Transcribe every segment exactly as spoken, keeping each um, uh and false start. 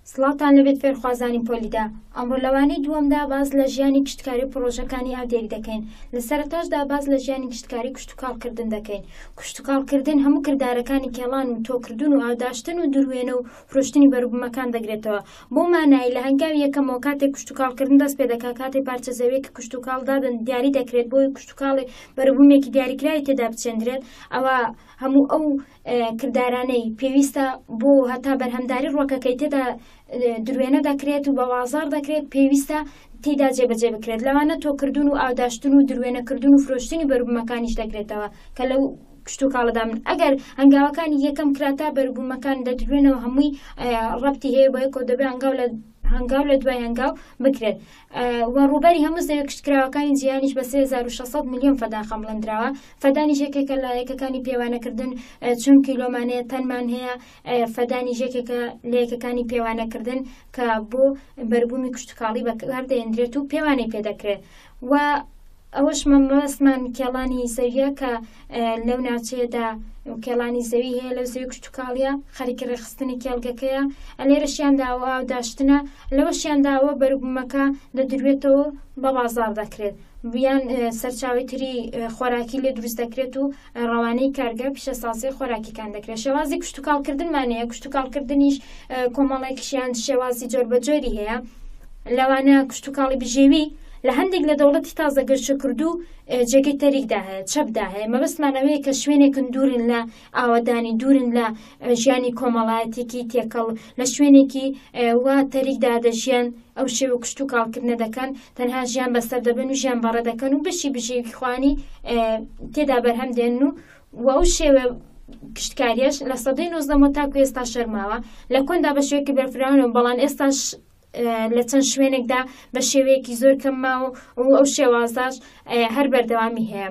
سڵاتان لەبێت فێرخوازانی پۆلیدا. ئەمڕۆ لەوانەی دووەمدا باز لە ژیانی کشتکاری و پرۆژەکانی ئاودێری دەکەین. لە سەرەتاشدا باز لە ژیانی کشتکاری کشتوکاڵکردن دەکەین. کشتوکاڵکردن هەموو کردارەکانی کێڵان و تۆکردن و ئاوداشتن و دروێنە و فرۆشتنی بەروبوومەکان دەگرێتەوە. بۆ مانایی لە هەنگاوی یەکەمەوە کاتێک کشتوکاڵکردن دەست پێ دەکات، کاتێک پارچە زەویەک کە کشتوکاڵدادن دیاری دەکرێت بۆی کشتوکاڵی بەروبوومێکی دیاریکراوی تێدا بچێندرێت. ئەوە هەموو ئەو کردارانەی پێویستە بۆ هەتا بەرهەمداری ڕۆکەکەی تێدا دروێنە دەکرێت و بە وازار دەکرێت پێویستە تێدا جێبەجێ بکرێت. لەوانە تۆکردن و ئاوداشتن و دروێنەکردن و فرۆشتنی بەروبوومەکانیش دەکرێتەوە کە لەو کشتوکاڵەدا من ئەگەر هەنگاوەکانی یەکەم کراتا بەروبوومەکان دەدروێنەوە هەمووی ڕەبتی هەیە بۆ یەکەوە دەبێت هەنگاو لە هەنگاو لە دوای هەنگاو بکرێت. وە ڕووبەری هەموو زەوی کشتکراوەکانی جیهانیش بە سێ هەزار و شەشسەد ملیۆن فەدان خەمڵەندراوە. فەدانیش یەکێکە لە یەکەکانی پێوانەکردن چون کیلۆمانەیە تەنمان هەیە. فەدانیش یەکێکە لە یەکەکانی پێوانەکردن کە بۆ بەروبوومی کشتوکاڵی بەکاردەهێنرێت و پێوانەی پێدەکرێت. و ئەوەش مەمەوەستمان کێڵانی زەویە کە لەو ناوچەیەدا کێڵانی زەوی هەیە لەو زەوی کشتوکاڵیە خەریکی ڕێخستنی کێڵگەکەیە. لێرەشیانداوە ئاوداشتنە، لەوەشیانداوە بەروبوومەکە دەدروێتەوە بە بازاڕ دەکرێت، بیان سەرچاوی تری خۆراکی لێ دروست دەکرێت و ڕەوانەی کارگەر پیشەسازی خۆراکیەکان دەکرێت. شێوازی کشتوکاڵکردنمانەیە. کشتوکاڵکردنیش کۆمەڵێکیشیان شێوازی جۆر بە جۆری هەیە. لەوانە کشتوکاڵی بژێوی لە هەندێک لە دەوڵەتی تازە گەشە کردو جێگەی تەریکدا هەیە، چەپدا هەیە. مەبەستمانەوەیە کە شوێنێکن دوورن لە ئاوەدانی، دوورن لە ژیانی کۆمەڵایەتێکی تێکەڵ، لە شوێنێکی وا تەریکدا دەژیان ئەو شێوە کشتوکاڵکردنە دەکەن، تەنها ژیان بەسەر دەبن و ژیان بەڕە دەکەن و بەشی بژێوی خوانی تێدا بەرهەم دێن و ئەو شێوە کشتکاریەش لە سەدەی نۆزدەمەوە تاکو ئێستا شەرماوە. لە کۆندا بە شێوەیەکی بەرفراونەوە، بەڵام ئێستاش لە چەند شوێنێکدا بە شێوەیەکی زۆر کەم ماوە و ئەو شێوازاش هەر بەردەوامی هەیە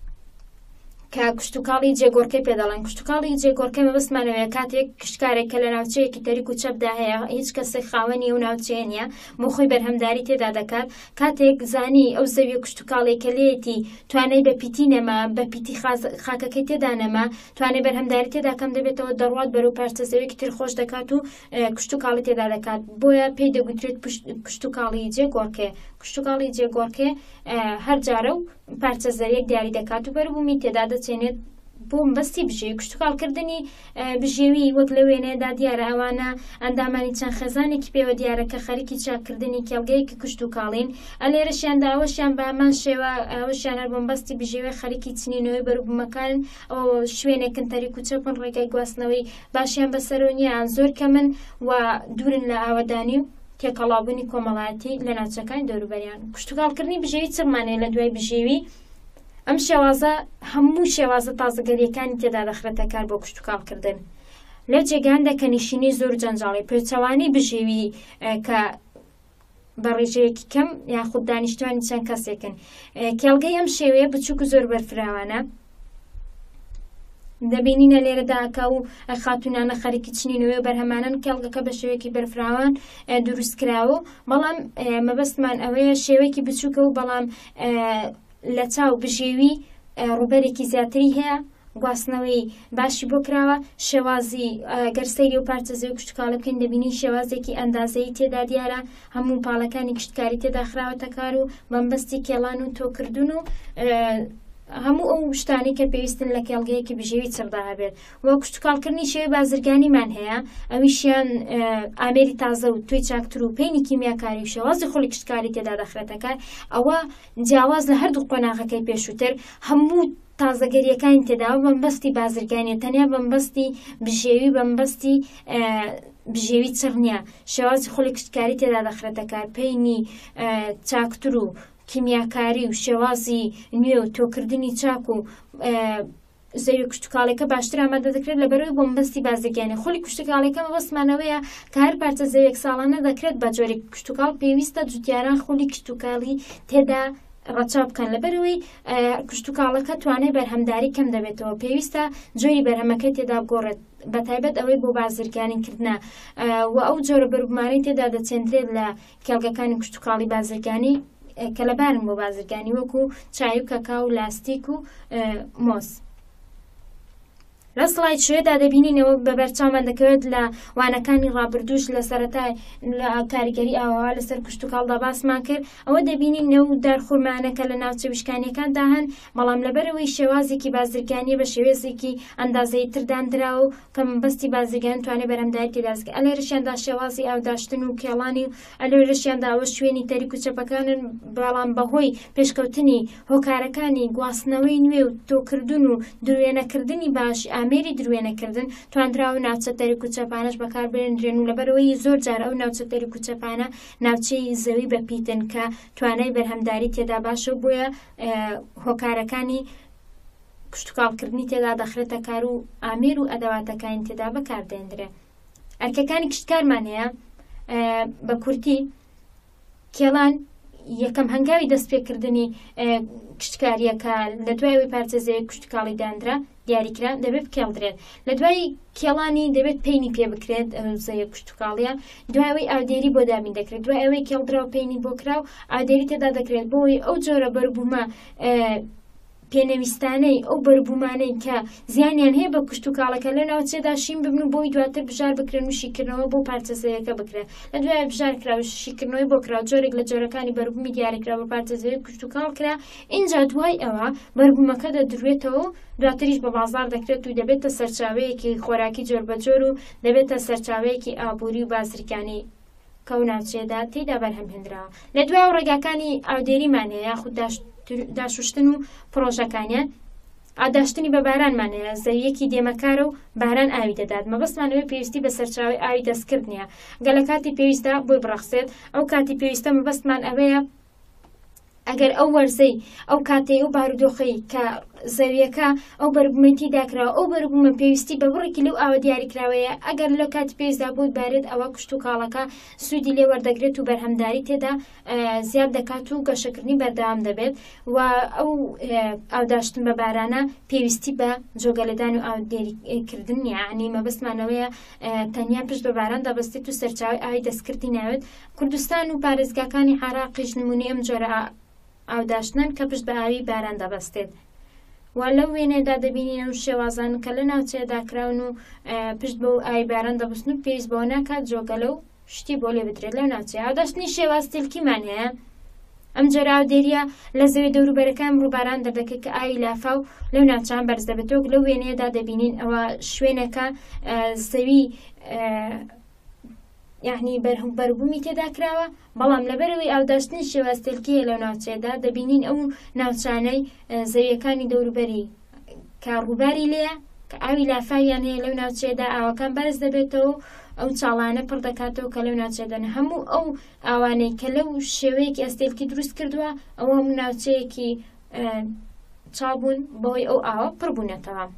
کە کشتوکاڵی جێگۆڕکەی پێدەڵێن. کشتوکاڵی جێگۆڕکەی مەبەستمانەوەیە کاتێک کشتکارێک کە لە ناوچەیەکی تەریک و چەپدا هەیە، هیچ کەسێک خاوەنی ئەو ناوچەیە نییە، بۆ خۆی بەرهەمداری تێدا دەکات. کاتێک زانی ئەو زەوی کشتوکاڵێک کە لێیەتی توانای بە پیتی نەما، بە پیتی خاکەکەی تێدا نەما، توانای بەرهەمداری تێدا کەم دەبێتەوە، دەڕوات بەرەو پارچە زەویەکی تر خۆش دەکات و کشتوکاڵی تێدا دەکات. بۆیە پێی دەگوترێت کشتوکاڵی جێگۆڕکێ. کشتوکاڵی جێگۆڕکێ هەر جارە و پارچە زەویەک دیاری دەکات و بەروبوومی تێدا دەچێنێت بۆ مەبەستی بژێوی. کشتوکاڵکردنی بژێوی وەک لە وێنەیەدا دیارە ئەوانە ئەندامانی چەند خێزانێکی پێوە دیارە کە خەریکی چاکردنی کێڵگەیەکی کشتوکاڵین. ئەلێرەشیاندا ئەوەشیان بە هەمان شێوە ئەوەشیان هەر بۆ مەبەستی بژێوی خەریکی چنینەوەی بەروبوومەکان ئەو شوێنێکن تەریک و چەپن ڕێگای گواستنەوەی باشیان بەسەرەوە نییان زۆر کەمن و دوورن لە ئاوەدانی و تێکەڵاوبوونی کۆمەڵایەتی لە ناوچەکانی دەوروبەریان. کشتوکاڵکردنی بژێوی چڕمانەیە لە دوای بژێوی. ئەم شێوازە هەموو شێوازە تازەگەریەکانی تێدا دەخرێتە کار بۆ کشتوکاڵکردن. لەو جێگاندا کە نشینەی زۆر جەنجاڵی پێچەوانی بژێوی کە بە ڕێژەیەکی کەم یاخود دانیشتوانی چەند کەسێکن. کێڵگەی ئەم شێوەیە بچووک و زۆر بەرفراوانە. دەبینینە لێرەدا کە و خاتونانە خەریکی چنینەوەی بەرهەمانن کێڵگەکە بە شێوەیەکی بەرفراوان دروست کراوە، بەڵام مەبەستمان ئەوەیە شێوەیەکی بچووکە و بەڵام لە چاو بژێوی ڕووبەرێکی زیاتری هەیە، گواستنەوەی باشی بۆ کراوە. شێوازی گەرسەیری و پارچە زەوی کشتوکاڵە بکەین دەبینی شێوازێکی ئەندازەی تێدا دیارە، هەموو پاڵەکانی کشتکاری تێدا خراوەتە کار و بەمبەستی کێڵان و تۆکردن و هەموو ئەو شتانی کە پێویستن لە کێڵگەیەکی بژێوی چڕدا هەبێت. وە کشتوکاڵکردنی شێوەی بازرگانیمان هەیە، ئەویشیان ئامێری تازە و توی چاکتر و پێینی کیمیاکاری و شێوازی خۆڵی کشتکاری تێدا دەخرێتە کار. ئەوە جیاواز لە هەردوو قۆناغەکەی پێشووتر هەموو تازەگەریەکانی تێداوە بەمبەستی بازرگانیە، تەنیا بەمبەستی بژێوی بەمبەستی بژێوی چڕ نییە. شێوازی خۆڵی کشتکاری تێدا دەخرێتە کار، پێینی چاکتر و کیمیاکاری و شێوازی نوێ و تۆکردنی چاک و زەوی کشتوکاڵەکە باشتر ئامادە دەکرێت لەبەرەوەی بۆ مەبەستی بازرگانی. خۆڵی کشتوکاڵەکە مەبەستمانەوەیە کە هەر پارچە زەویەک ساڵانە دەکرێت بە جۆرێک کشتوکاڵ پێویستە جوتیاران خۆڵی کشتوکاڵی تێدا ڕەچاو بکەن، لەبەرەوەی کشتوکاڵەکە توانای بەرهەمداری کەم دەبێتەوە، پێویستە جۆری بەرهەمەکەی تێدا بگۆڕێت، بەتایبەت ئەوەی بۆ بازرگانیکردنە و ئەو جۆرە بەروبمانەی تێدا دەچێندرێت لە کێڵگەکانی کشتوکاڵی بازرگانی کە لەبارن بۆ بازرگانی، وەکو چای و کەکاو و لاستیک و مۆز. لە سڵای شوێدا دەبینینەوە بە بەرچاومان دەکەوێت لە وانەکانی ڕابردوش لە سەرەتای لە کاریگەری ئاوا لەسەر کشت و کاڵدا باسمان کرد ئەوە دەبینینەوە دارخورمانەکە لە ناوچە وشکانیەکاندا هەن بەڵام لەبەرەوەی شێوازێکی بازرگانیە بە شێوێزێکی ئەندازەی ترداندراوە و کە مەبەستی بازرگان توانێت بەرهەمداری تێدازکە ئەلێرەشیاندا شێوازی ئاوداشتن و کێڵانی و ئەلێرەشیاندا ئەوە شوێنی تەریک و چەپەکانن بەڵام بەهۆی پێشکەوتنی هۆکارەکانی گواستنەوەی نوێ و تۆکردن و درێنەکردنی باش ئامێری درێنەکردن توانراوە ناوچە تەریک و چەپانەش بەکاربێنرێن و لەبەرەوەی زۆر جار ئەو ناوچە تەریک و چەپانە ناوچەی زەوی بەپیتن کە توانای بەرهەمداری تێدا باشە بۆیە هۆکارەکانی کشتتوکاڵکردنی تێدا دەخرێتە کار و ئامێر و ئەدەواتەکانی تێدا بەکاردێنرێ. ئەرکەکانی کشتکارمان هەیە بە کورتی کێڵان یەکەم هەنگاوی دەستپێکردنی کشتکاریەکە لە دوایەوەی پارچەزەیە کشتتوکاڵی دانرا دیاریکرا دەبێت بکێڵدرێت لە دوای کێڵانی دەبێت پەینی پێ بکرێت زەیە کشتتوکاڵیە دوایەوەی ئاودێری بۆ دابین دەکرێت دوای ئەوەی کێڵدرا و پەینی بۆ کرا و ئاودێری تێدا دەکرێت بۆی ئەو جۆرە بەربوومە پێنەویستانەی ئەو بەربوومانەی کە زیانیان هەیە بە کشتتوکاڵەکە لە ناوچێدا شین ببن و بۆی دواتر بژار بکرێن و شیکردنەوە بۆ پارچەزەیەکە بکرێت لە دوای بژار کرا و شیکردنەوەی بۆ کرا جۆرێک لە جۆرەکانی بەربوومی دیارەکرا بە پارچەزەیە کشتتوکاڵ کرا اینجا دوای ئەوە بەربوومەکە دەدروێتەوە دواتریش بە بازار دەکرێت و دەبێتە سەرچاوەیەکی خۆراکی جۆر بە جۆر و دەبێتە سەرچاوەیەکی ئابووری و بازرگانی کە و ناوچێدا تێدا بەرهەمهێنراوە. لە دوای ڕێگاکانی ئاودێریمان هەیە یاخود داشوشتن و پرۆژەکانیان ئاداشتنی بە بارانمانەیە زەویەکی دێمەکارە و باران ئاوی دەدات مەبەستمانەوەی پێویستی بە سەرچاوی ئاوی دەستکردنیە گەلە کاتی پێویستە بۆی بڕەخسێت ئەو کاتی پێویستە مەبەستمان ئەوەیە ئەگەر ئەو وەرزەی ئەو کاتەی و بارودۆخەی کە زەویەکە ئەو بەربوومەتی داکراوە ئەو بەربوومە پێویستی بە بڕێکی لەو ئاوە دیاریکراوەیە ئەگەر لە کاتی پێویستدا بۆی بارێت ئەوە کشتتوکاڵەکە سوودی لێ وەردەگرێت و بەرهەمداری تێدا زیاد دەکات و گەشەکردنی بەردەوام دەبێت و ئەو ئاوداشتن بە بارانە پێویستی بە جۆگەلەدان و ئاودێریکردن یعنی مەبەستمانەوەیە تەنیا پشت بە باران دەبەستێت و سەرچاوی ئاوی دەستکردی ناوێت کوردستان و پارێزگاکانی عێراقیش نمونەی ئەم جۆرە ئاوداشتنن کە پشت بە ئاوی باران دەبەستێت و لەو وێنێدا دەبینین ئەو شێوازان کە لە ناوچەیەداکراون و پشت بە ئاوی باران دەبستن و پێویست بەوە ناکات جۆگەلە و شتی بۆ لێ بدرێت لەو ناوچەیە. ئاوداشتنی شێوازتیلکیمان هەیە ئەم جۆرە ئاودێریە لە زەوی دەوروبەرەکان ڕووباران دەردەکەی کە ئاوی لافا و لەو ناوچان بەرز دەبێتەوە لەو وێنەیەدا دەبینین ئەوە شوێنەکە زەوی یعنی بەربوومی تێدا کراوە بەڵام لەبەرەوەی ئاوداشتنی شێوازتیلکیە لەو ناوچەیەدا دەبینین ئەو ناوچانەی زەویەکانی دەوروبەری کە ڕووباری لێیە کە ئاوی لافاویان هەیە لەو ناوچەیەدا ئاوەکان بەرز دەبێتەوە ئەو چاڵانە پڕ دەکاتەوە کە لەو ناوچەیەدان هەموو ئەو ئاوانەی کە لەو شێوەیەکی ئەستێلکی دروست کردووە ئەوە هەموو ناوچەیەکی چاڵبوون بەهۆی ئەو ئاوە پڕ بوونەتەوە.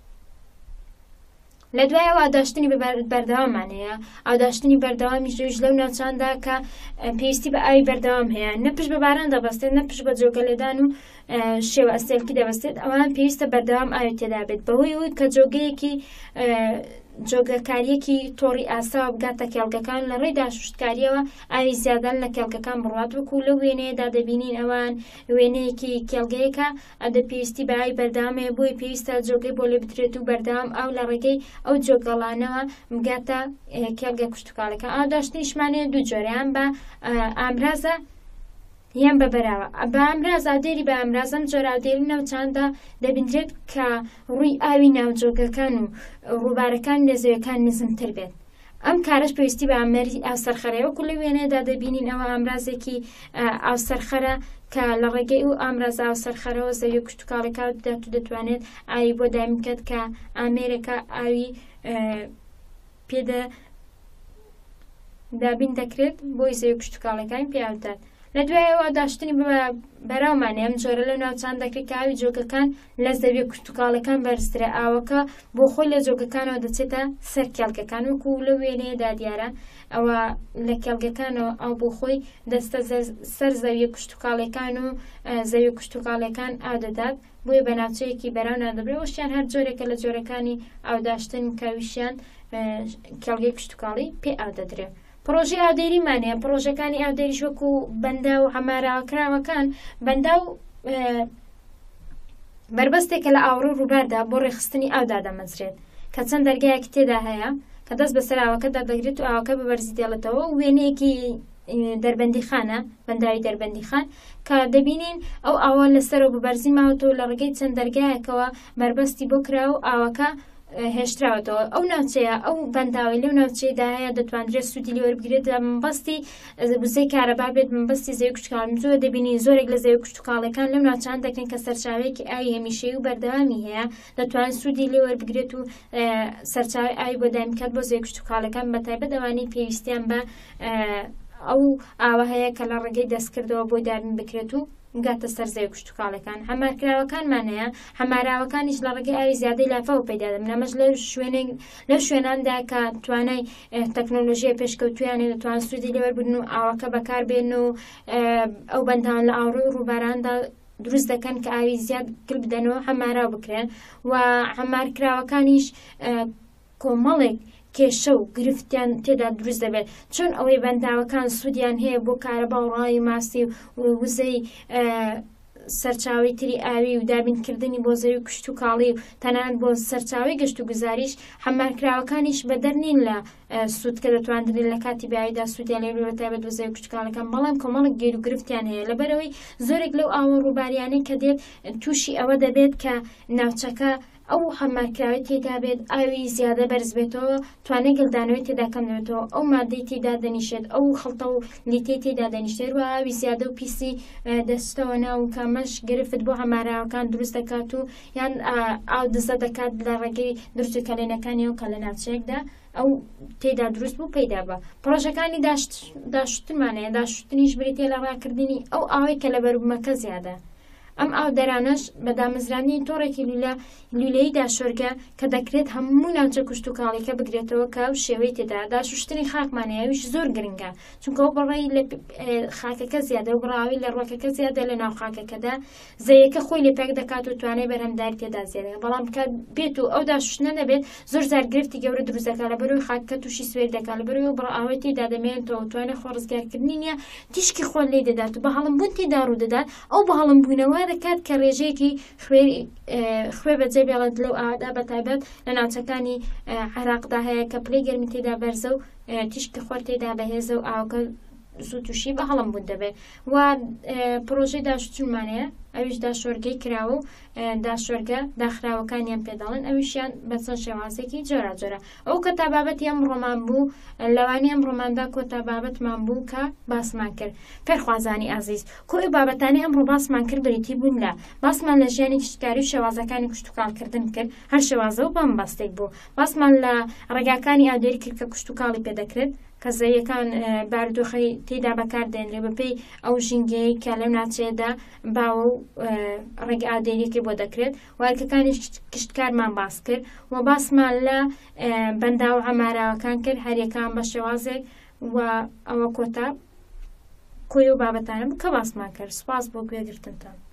لە دوای ئەو ئاداشتنی بەردەوامان هەیە ئاداشتنی بەردەوامی ژێژ لەو ناوچاندا کە پێویستی بە ئاوی بەردەوام هەیە نەپشت بە باران دەبەستێت نەپشت بە جۆگەلێدان و شێوە ئەستێلکی دەبەستێت ئەوان پێویستە بەردەوام ئاوی تێدا بێت بەهۆی ئەوەی کە جۆگەیەکی جۆگەکاریەکی تۆڕی ئاسا بگاتە کێڵگەکان لە ڕێی داشوشتکاریەوە ئاوی زیادان لە کێڵگەکان بڕات وەکو لەو وێنەیەدا دەبینین ئەوان وێنەیەکی کێڵگەیەکە ئەدە پێویستی بە ئاوی بەردەوامەیە بۆی پێویستە جۆگەی بۆ لێ بدرێت و بەردەوام ئاو لە ڕێگەی ئەو جۆگەڵانەوە بگاتە کێڵگە کشتتوکاڵەکە. ئاداشتنیشمانەیە دوو جۆرەیان بە ئامرازە یان بە بەراوە بە ئامراز ئاودێری بە ئامرازەم جۆرە ئاودێری ناوچاندا دەبینرێت کە ڕووی ئاوی ناوجۆگەکان و ڕووبارەکان لە زەویەکان نزمتر بێت ئەم کارش پێویستی بە ئامەری ئاوسەرخەرەیە وەکو لە وێنەیەدا دەبینین ئەوە ئامرازێکی ئاوسەرخەرە کە لە ڕێگەی و ئامراز ئاوسەرخەرەوە زەوی کشتتوکاڵەکە دەات و دەتوانێت ئاوی بۆ دایم بکات کە ئامێرەکە ئاوی پێدە دابین دەکرێت بۆی زەوی کشتتوکاڵەکانی پێدات. لە دوایەوە داشتنی بەراومانێ ئەم جۆرە لە ناوچان دەکرێت کە ئاوی جۆگەکان لە زەوی کشتتوکاڵەکان بەرزترە ئاوەکە بۆ خۆی لە جۆگەکانەوە دەچێتە سەر کێڵگەکان وەکو لە وێنەیەدا دیارە ئەوە لە کێڵگەکانەوە ئەو بۆ خۆی دەستە سەر زەوی کشتتوکاڵەکان و زەوی کشتتوکاڵەکان ئاو دەدات بۆیە بە ناوچەیەکی بەراو نادەبرێت وشیان هەر جۆرێکە لە جۆرەکانی ئاوداشتن کاویشیان کێڵگەی کشتتوکاڵی پێ ئاو دەدرێت. پرۆژی ئاودێریمانەیە پرۆژەکانی ئاودێریش وەکو بەندا و هەماراکراوەکان بەندا و بربەستێکە لە ئاوڕۆ ڕووباردا بۆ ڕێخستنی ئاودا دەمەزرێت کە چەند دەرگایەکی تێدا هەیە کە دەست بەسەر ئاوەکەدا دەگرێت و ئاوەکە بەبەرزی دێڵێتەوە و وێنەیەکی دەربەندی خانە بەنداوی دەربەندی خان کە دەبینین ئەو ئاوە لەسەر و بەبەرزی ماوەتەوە لە ڕێگەی چەند دەرگایەکەوە بربەستی بۆ کرا و ئاوەکە هێشتراوەتەوە ئەو ناوچەیە ئەو بەنداوی لەو ناوچەیەدا هەیە دەتوانرێت سوودی لێ وەربگرێت مەبەستی بزەی کارەبا بێت مەبەستی زەوی کوشتکاڵ زۆر دەبینی زۆرێک لە زەوی کوشتکاڵەکان لەو ناوچان دەکەن کە سەرچاوەیەکی ئاوی هەمیشەیی و بەردەوامی هەیە دەتوانێت سوودی لێ وەربگرێت و سەرچاوی ئاوی بۆ دایم بکات بۆ زەوی کوشتکاڵەکان بەتایبەت ئەوانەی پێویستیان بە ئەو ئاوە هەیە کە لە ڕێگەی دەستکردەوە بۆی دارن بکرێت و گاتە سەر زەوی کوشتکاڵەکان هەمارکراوەکانمان هەیە هەماراوەکانیش لە ڕێگەی ئاوی زیادەی لافەوە پەیدا دەبن ئەمەش لە شوێنێک لە شوێناندا کە توانای تەکنۆلۆژیای پێشکەوتویانێ دەتوان سوودی لێوەربگرن و ئاوەکە بەکاربێن و ئەو بەندان لە ئاوڕۆی ڕووباراندا دروست دەکەن کە ئاوی زیاد گل بدەنەوە هەماراو بکرێن و هەمارکراوەکانیش کۆمەڵێک کێشە و گرفتیان تێدا دروست دەبێت چۆن ئەوەی بەنداوەکان سوودیان هەیە بۆ کارەبا و ڕای ماسی و وزەی سەرچاوی تری ئاوی و دابینکردنی بۆ زەوی کوشت و کاڵی و تەنانەت بۆ سەرچاوی گەشت و گوزاریش هەمارکراوەکانیش بەدەرنین لە سوود کە دەتواندرێت لە کاتی بیاویدا سوودیان لێ بەتایبەت بۆ زەوی کوشتکاڵەکان بەڵام کۆمەڵێک گیر و گرفتیان هەیە لەبەرەوەی زۆرێک لەو ئاوە ڕووباریانەی کە دێت تووشی ئەوە دەبێت کە ناوچەکە ئەو هەمارکراوی تێدا بێت ئاوی زیادە بەرز بێتەوە توانای گەلدانەوەی تێدا کەم دەبێتەوە ئەو مادەی تێدا دەنیشێت ئەو خەڵتە و لیتەی تێدا دەنیشتێت و ئاوی زیادە و پیسی دەستەوە ناو کەمەش گرفت بۆ هەماراوەکان دروست دەکات و یان ئاو دزە دەکات لە ڕێگەی دروست و کەلێنەکانی و کە لە ناوچەیەکدا ئەو تێدا دروست بوو پەیدا بە پرۆژەکانی داشتنمانەیە داشتنیش بریتێ لە ڕاکردنی ئەو ئاوەی کە لە بەروبمەکە زیادە ئەم ئاو دەرانەش بە دامەزرانی تۆڕێکی لولە لولەی داشۆرگە کە دەکرێت هەموو ناوچە کوشت و کاڵیکە بگرێتەوە کە و شێوەی تێدا داشتنی خاکمانەیەویش زۆر گرنگە چونکە ئەو بەڕێی لە خاکەکە زیادە و بڕاوی لە ڕۆکەکە زیادە لە ناو خاکەکەدا زەیەکە خۆی لێ پێک دەکات و توانای بەرهەمداری تێدا زیادە بەڵام کە بێت و ئەو داشتنە نەبێت زۆر زار گرفتی گەورە دروست دەکات لە بەروی خاکەکە تووشی سوێر دەکات لە بەروی بڕاوی تێدا دەمێنێتەوە توانای خۆڕزگارکردنی نییە تیشکی خۆل لێ دەدات و بە هەڵمبوون تێدا ڕوو دەدات ئەو بە هەڵمبوونەوە دەکات کە ڕێژەیەکی خوێ بەجێ بێڵێت لەو ئادا بەتایبەت لە ناوچەکانی عێراقدا هەیە کە پلەی گەرمی تێدا بەرزە و تیشکی خۆر تێدا بەهێزە و ئاوکە زوو تووشی بە هەڵمبوون دەبێت و پرۆژەی داشتنمانەیە ئەویش داشۆرگەی کراوە و داشۆرگە داخراوەکانیان پێداڵن ئەویشیان بە چەند شێوازێکی جۆرا جۆرە ئەو کە تا بابەتی ئەم ڕۆمان بوو لەوانی ئەم ڕۆماندا کۆتا بابەتمان بوو کە باسمان کرد فێرخوازانی ئازیز کۆی بابەتانی ئەمڕۆ باسمان کرد بریتی بوون لە باسمان لە ژیانی کشتکاری و شێوازەکانی کوشت و کاڵکردن کرد هەر شێوازە و بەم باستێک بوو باسمان لە ڕێگاکانی ئاودێری کرد کە کوشت و کاڵی پێدەکرێت کە زەیەکان بارودۆخەی تێدا بەکاردێنرێ بەپێی ئەو ژینگەی کە لەم ناوچەیەدا باوە و ڕێگە ئاودێریەکی بۆ دەکرێت وارکەکانی کشتکارمان باس کرد و باسمان لە بەندا و هەماراوەکان کرد هەریەکان بە شێوازێک و ئەوە کۆتا کۆی و بابەتانە بوو کە باسمان کرد سوپاس بۆ گوێگرتنتان